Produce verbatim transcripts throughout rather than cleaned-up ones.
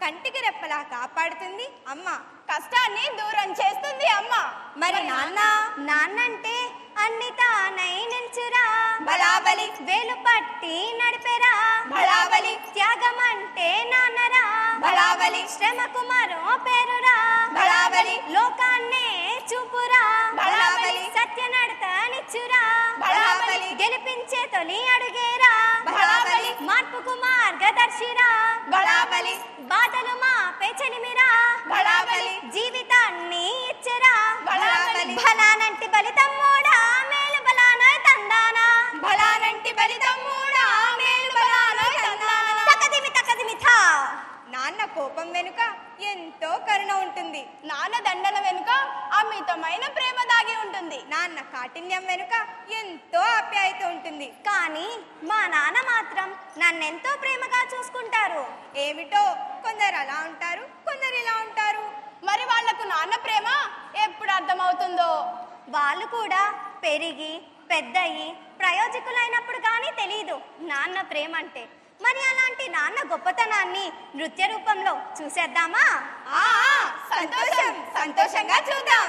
కంటికి రెప్పలా కాపాడుతుంది అమ్మ, కష్టాన్ని దూరం చేస్తుంది అమ్మ. మరి నాన్న నాన్నంటే అన్ని తానై నిల్చురా, బలాబలి వేలు పట్టి నడిపెరా, బలాబలి త్యాగం అంటే నాన్నరా, బలాబలి శ్రమకు మరో పేరురా, బలాబలి లోకాన్నే చూపురా, బలాబలి సత్య నడతనిచ్చురా, బలాబలి గెలిపించే తొలి అడుగేరా, బలాబలి మార్పుకు మార్గదర్శిరా, బలాబలి బాధలు మాపే చెలిమిరా, బలాబలి జీవితాన్ని ఇచ్చరా, బలాబలి బలానంటి బలితమ్మోడా మేలు బలానోయ్ తందానా, బలానంటి బలితమ్మోడా మేలు బలానోయ్ తందానా. తకదిమి తకదిమి థా. నాన్న కోపం వెనుక ఎంతో కరుణ ఉంటుంది. నాన్న దండన వెనుక అమితమైన ప్రేమ దాగి ఉంటుంది. నాన్న కాఠిన్యం వెనుక ఎంతో ఆప్యాయత ఉంటుంది. కానీ మా నాన్న మాత్రం నన్నెంతో ప్రేమగా చూసుకుంటారు. ఏమిటో కొందరు అలా ఉంటారు, కొందరు ఇలా ఉంటారు. మరి వాళ్లకు నాన్న ప్రేమ ఎప్పుడు అర్థమవుతుందో? వాళ్ళు కూడా పెరిగి పెద్దయి ప్రయోజకులైనప్పుడు కానీ తెలీదు నాన్న ప్రేమ అంటే. మరి అలాంటి నాన్న గొప్పతనాన్ని నృత్య రూపంలో చూసేద్దామా? ఆ సంతోషం, సంతోషంగా చూద్దాం.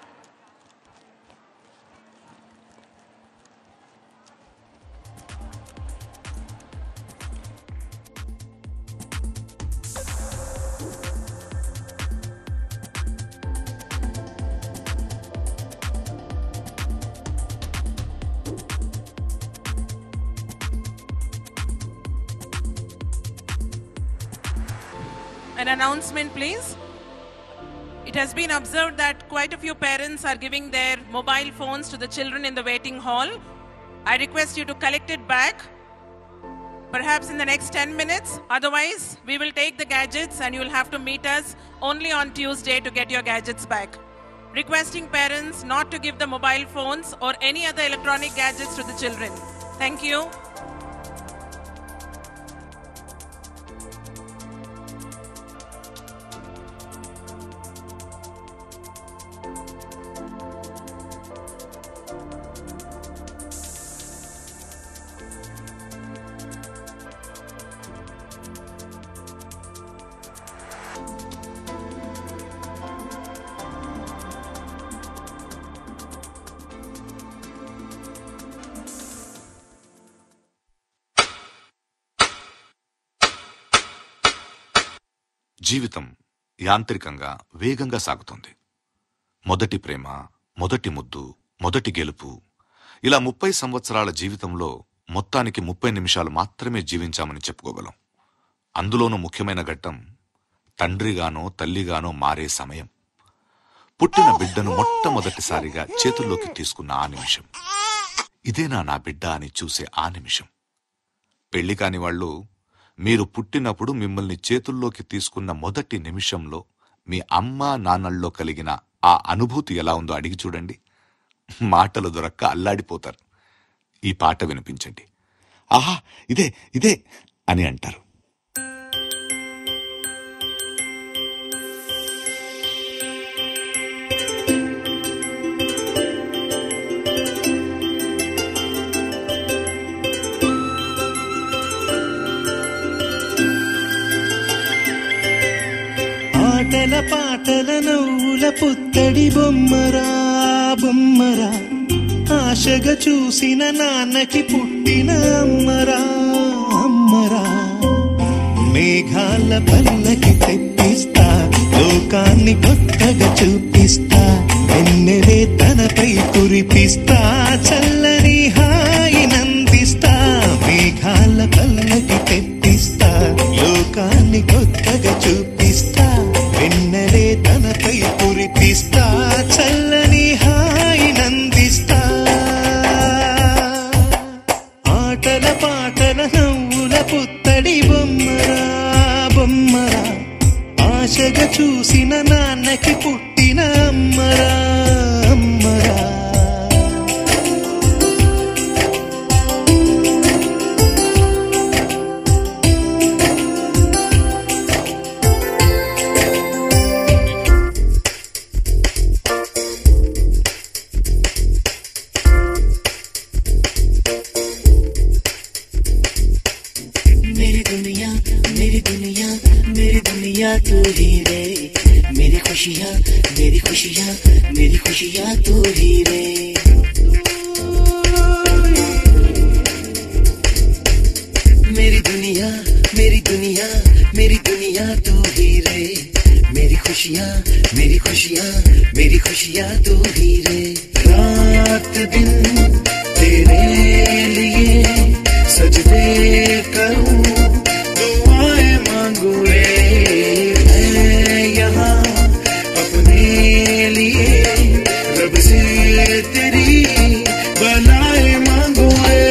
An announcement, please. It has been observed that quite a few parents are giving their mobile phones to the children in the waiting hall. I request you to collect it back, perhaps in the next ten minutes. Otherwise, we will take the gadgets and you will have to meet us only on Tuesday to get your gadgets back. Requesting parents not to give the mobile phones or any other electronic gadgets to the children. Thank you. జీవితం యాంత్రికంగా వేగంగా సాగుతుంది. మొదటి ప్రేమ, మొదటి ముద్దు, మొదటి గెలుపు, ఇలా ముప్పై సంవత్సరాల జీవితంలో మొత్తానికి ముప్పై నిమిషాలు మాత్రమే జీవించామని చెప్పుకోగలం. అందులోనూ ముఖ్యమైన ఘట్టం తండ్రిగానో తల్లిగానో మారే సమయం. పుట్టిన బిడ్డను మొట్టమొదటిసారిగా చేతుల్లోకి తీసుకున్న ఆ నిమిషం, ఇదేనా నా బిడ్డ అని చూసే ఆ నిమిషం. పెళ్లి కాని వాళ్ళు మీరు పుట్టినప్పుడు మిమ్మల్ని చేతుల్లోకి తీసుకున్న మొదటి నిమిషంలో మీ అమ్మా నాన్నల్లో కలిగిన ఆ అనుభూతి ఎలా ఉందో అడిగి చూడండి. మాటలు దొరక్క అల్లాడిపోతారు. ఈ పాట వినిపించండి. ఆహా, ఇదే ఇదే అని అంటారు. ఆటల పాటల నవ్వుల పుత్తడి బొమ్మరా బొమ్మరా, ఆశగా చూసిన నాన్నకి పుట్టిన అమ్మరా అమ్మరా. మేఘాల పల్లకి తెప్పిస్తా, లోకాన్ని కొత్తగా చూపిస్తా, వెన్నెలే తనపై కురిపిస్తా, చల్లని హాయి నందిస్తా. మేఘాల పల్లకి తెప్పిస్తా, లోకాన్ని కొత్తగా చూపిస్తా, వెన్నెలే తనపై కురిపిస్తా, చల్లని హాయి నందిస్తా. ఆటల పాటల నవ్వుల పుత్తడి బొమ్మరా బొమ్మరా, ఆశగా చూసిన నాన్నకి పుట్టిన అమ్మరా అమ్మరా. मेरी दुनिया तू ही रे, मेरी खुशियाँ मेरी खुशियाँ मेरी खुशियाँ तू ही रे। मेरी दुनिया मेरी दुनिया मेरी दुनिया तू ही रे, मेरी खुशियाँ मेरी खुशियाँ मेरी खुशियाँ तू ही रे। रात दिन तेरे लिए सजदे करूं, दुआएं मांगू रे, मैं यहाँ अपने लिए रब से तेरी बनाए मांगू रे।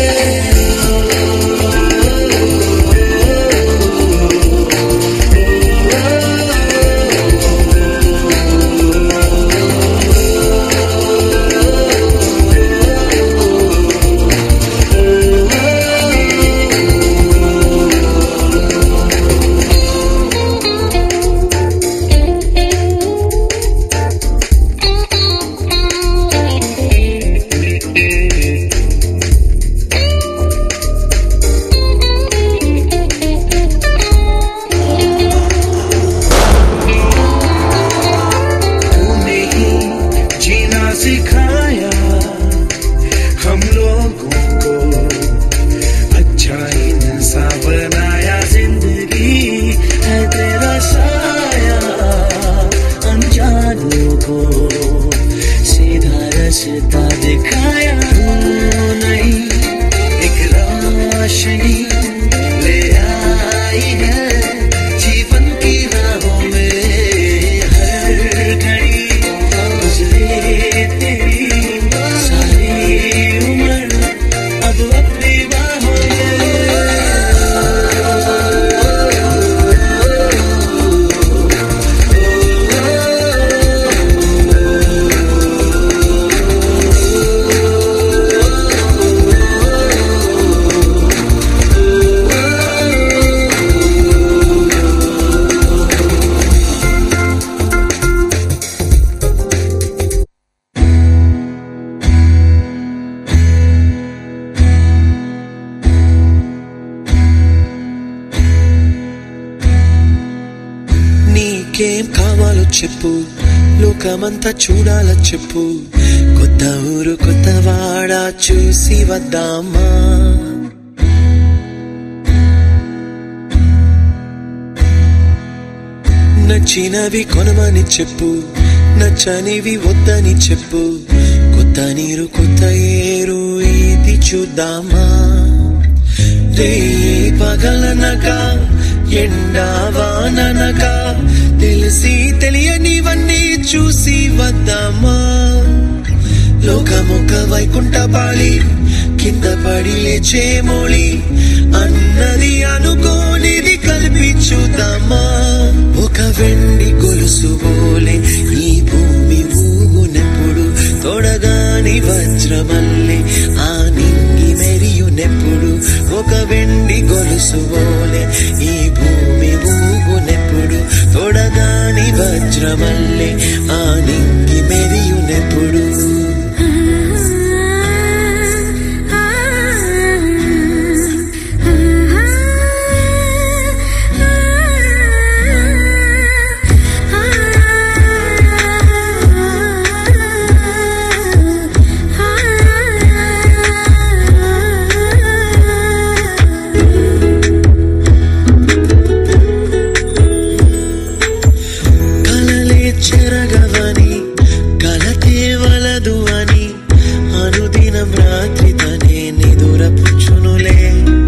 చెప్పు, లోకమంతా చూడాల చెప్పు, కొత్త ఊరు కొత్త వాడ చూసి వద్దామా. నచ్చినవి కొనమని చెప్పు, నచ్చనివి వద్దని చెప్పు, కొత్త నీరు కొత్త ఏరు ఇది చూద్దామా. రే పగలనగా ఎండా వాననగా తెలిసి తెలియనివన్నీ చూసి వద్దామా. లోకమొక వైకుంఠపాళి, కింద పడి లేచే మోళి, అన్నది అనుకోనిది కలిపి చూద్దామా. ఒక వెండి గొలుసు బోలే ఈ భూమి ఊగునెప్పుడు, తొడగాని వజ్రమల్లే ఆ నింగి మెరియునెప్పుడు. ఒక వెండి గొలుసు బోలే ఈ భూమి ఊగునెప్పుడు, తొడగాని వజ్రమల్లే ఆ నింగి మెరియునెప్పుడు. చెరగవని కలతే వలదు అని అనుదినం రాత్రి తనే నిదురపుచ్చునులే.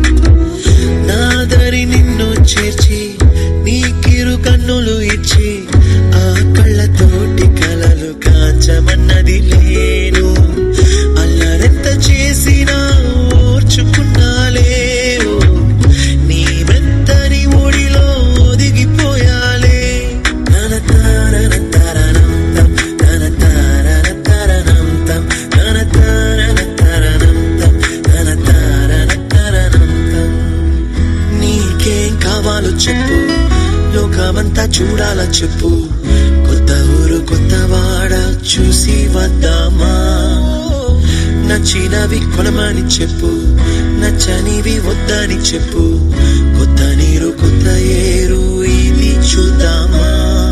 నాదరి నిన్ను చేర్చి నీకిరు కన్నులు ఇచ్చి ఆ కళ్ళతోటి కలలు కాచమన్నది లేను. అల్లరెంత చేసినా ఓర్చుకున్నాలే, నీ మెత్తని ఒడిలో ఒదిగిపోయాలే. తన తారన తరణంతం తన తారన తరణంతం తన తారన తరణంతం తన తారన తరణంతం. నీకేం కావాలో చెప్పు, లోకమంతా చూడాల చెప్పు, కొత్త ఊరు కొత్త వాడ చూసి వద్దామా. నచ్చినవి కొనమని చెప్పు, నచ్చనివి వద్దని చెప్పు, కొత్త నీరు కొత్త ఏరు చూద్దామా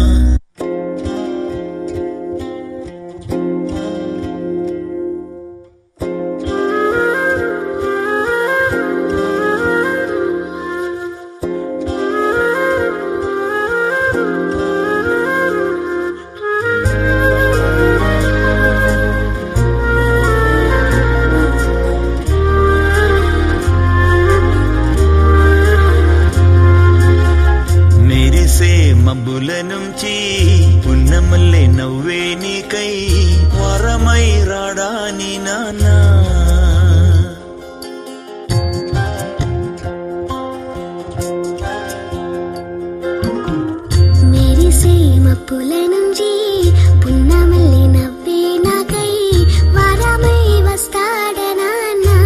మబ్బుల నుంచి పున్నమల్లె నవ్వే నీకై వరమై రాడాని నాన్నా మెరిసే మబ్బుల నుంచి పున్నమల్లె నవ్వే నాకై వరమై వస్తాడనాన్నా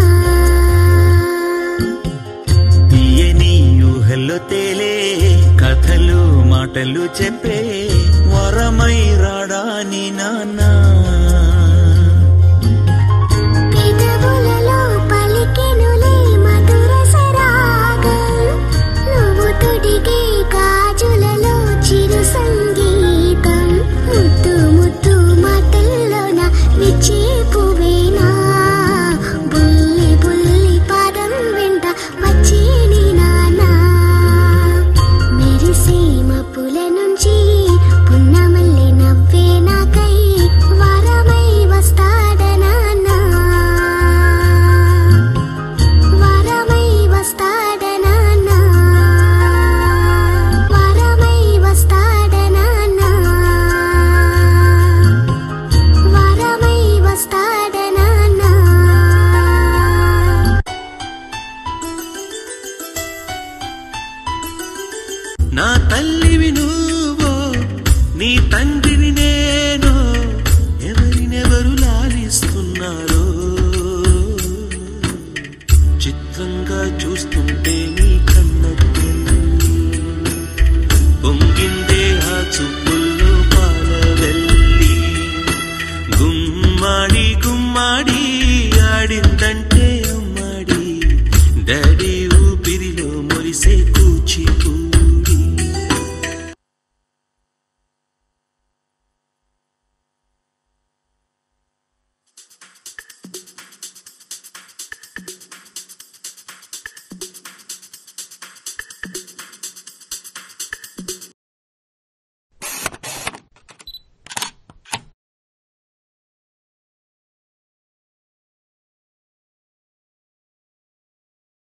తీయని ఊహల్లో తేలే కథలు మాటలు చెప్పే వరమై రాడాని నాన్నా పెదవులలో పలికెనులే మధుర సరాగం నువ్వు తొడిగే గాజులలో చిరు సంగీతం ముద్దు ముద్దు మాటల్లోన విచ్చే పువ్వేనా బుల్లి బుల్లి పాదం వెంట వచ్చే నీ నానా మెరిసే మబ్బుల నుంచి పున్నమల్లె నవ్వే నాకై వరమై వస్తాడనాన్నా వరమై వస్తాడనాన్నా వరమై వస్తాడనాన్నా వరమై వస్తాడనాన్నా నా తల్లి